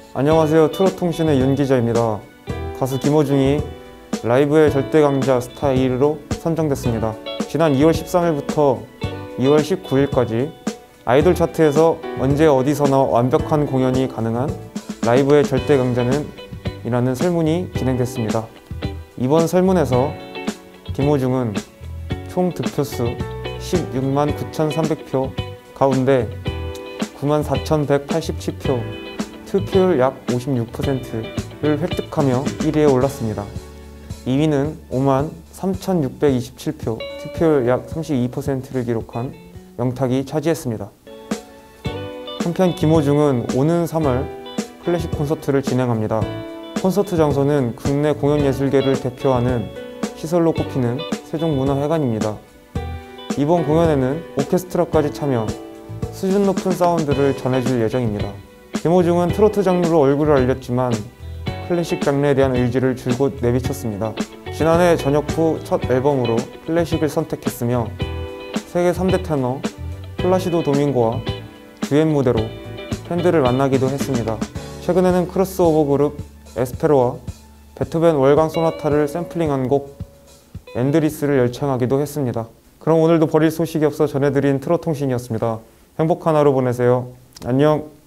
안녕하세요. 트롯통신의 윤 기자입니다. 가수 김호중이 라이브의 절대 강자 스타 1위로 선정됐습니다. 지난 2월 13일부터 2월 19일까지 아이돌 차트에서 언제 어디서나 완벽한 공연이 가능한 라이브의 절대 강자는 이라는 설문이 진행됐습니다. 이번 설문에서 김호중은 총 득표수 16만 9,300표 가운데 94,187표, 투표율 약 56%를 획득하며 1위에 올랐습니다. 2위는 5만 3,627표, 투표율 약 32%를 기록한 영탁이 차지했습니다. 한편 김호중은 오는 3월 클래식 콘서트를 진행합니다. 콘서트 장소는 국내 공연예술계를 대표하는 시설로 꼽히는 세종문화회관입니다. 이번 공연에는 오케스트라까지 참여, 수준 높은 사운드를 전해줄 예정입니다. 김호중은 트로트 장르로 얼굴을 알렸지만 클래식 장르에 대한 의지를 줄곧 내비쳤습니다. 지난해 전역 후 첫 앨범으로 클래식을 선택했으며 세계 3대 테너 플라시도 도밍고와 듀엣 무대로 팬들을 만나기도 했습니다. 최근에는 크로스오버 그룹 에스페로와 베토벤 월광 소나타를 샘플링한 곡 엔드리스를 열창하기도 했습니다. 그럼 오늘도 버릴 소식이 없어 전해드린 트롯통신이었습니다. 행복한 하루 보내세요. 안녕.